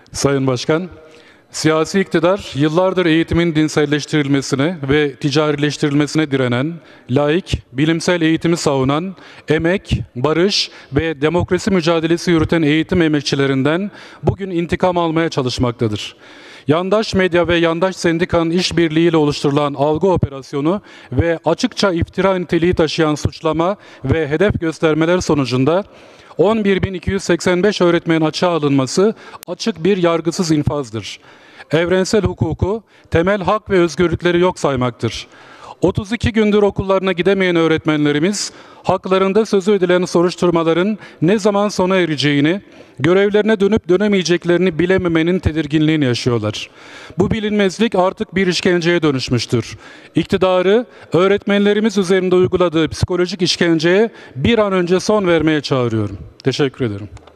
Sayın Başkan, siyasi iktidar yıllardır eğitimin dinselleştirilmesine ve ticarileştirilmesine direnen, laik, bilimsel eğitimi savunan, emek, barış ve demokrasi mücadelesi yürüten eğitim emekçilerinden bugün intikam almaya çalışmaktadır. Yandaş medya ve yandaş sendikanın işbirliğiyle oluşturulan algı operasyonu ve açıkça iftira niteliği taşıyan suçlama ve hedef göstermeler sonucunda 11.285 öğretmenin açığa alınması açık bir yargısız infazdır. Evrensel hukuku, temel hak ve özgürlükleri yok saymaktır. 32 gündür okullarına gidemeyen öğretmenlerimiz, haklarında sözü edilen soruşturmaların ne zaman sona ereceğini, görevlerine dönüp dönemeyeceklerini bilememenin tedirginliğini yaşıyorlar. Bu bilinmezlik artık bir işkenceye dönüşmüştür. İktidarı, öğretmenlerimiz üzerinde uyguladığı psikolojik işkenceye bir an önce son vermeye çağırıyorum. Teşekkür ederim.